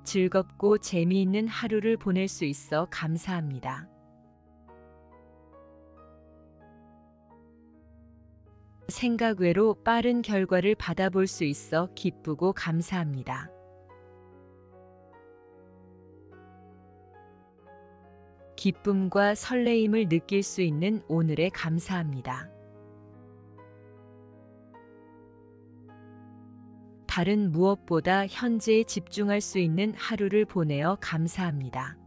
즐겁고 재미있는 하루를 보낼 수 있어 감사합니다. 생각 외로 빠른 결과를 받아볼 수 있어 기쁘고 감사합니다. 기쁨과 설레임을 느낄 수 있는 오늘에 감사합니다. 다른 무엇보다 현재에 집중할 수 있는 하루를 보내어 감사합니다.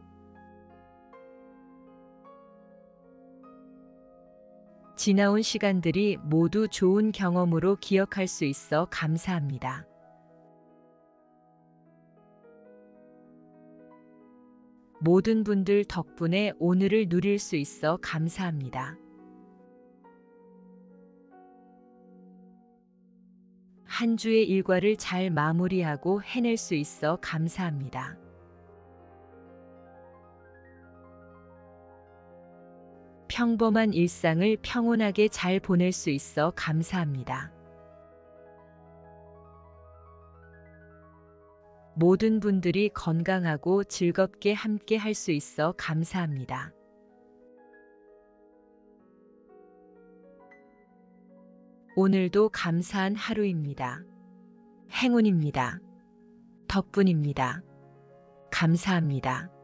지나온 시간들이 모두 좋은 경험으로 기억할 수 있어 감사합니다. 모든 분들 덕분에 오늘을 누릴 수 있어 감사합니다. 한 주의 일과를 잘 마무리하고 해낼 수 있어 감사합니다. 평범한 일상을 평온하게 잘 보낼 수 있어 감사합니다. 모든 분들이 건강하고 즐겁게 함께 할 수 있어 감사합니다. 오늘도 감사한 하루입니다. 행운입니다. 덕분입니다. 감사합니다.